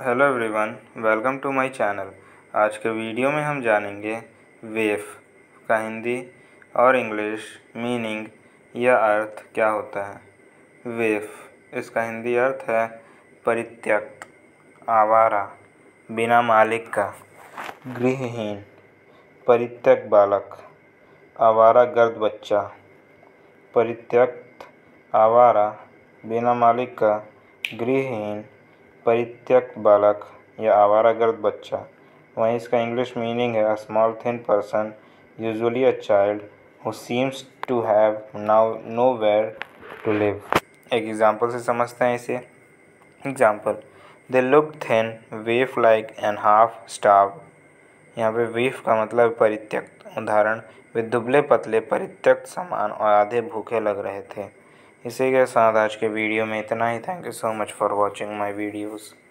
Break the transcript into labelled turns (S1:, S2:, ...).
S1: Hello everyone, welcome to my channel. आज के video में हम जानेंगे वेव का हिंदी और इंग्लिश मीनिंग या अर्थ क्या होता है। वेव, इसका हिंदी अर्थ है परित्यक्त, आवारा, बिना मालिक का, गृहहीन, परित्यक्त बालक, आवारा गर्द बच्चा। परित्यक्त, आवारा, बिना मालिक का, गृहहीन, परित्यक्त बालक या आवारागर्द बच्चा। वहीं इसका इंग्लिश मीनिंग है a small thin person, usually a child who seems to have now nowhere to live. एक एग्जाम्पल से समझते हैं इसे। Example, they look thin, waif like and half starve. यहाँ पे वेफ का मतलब परित्यक्त। उदाहरण, वे दुबले पतले परित्यक्त समान और आधे भूखे लग रहे थे। इसी के साथ आज के वीडियो में इतना ही। Thank you so much for watching my videos.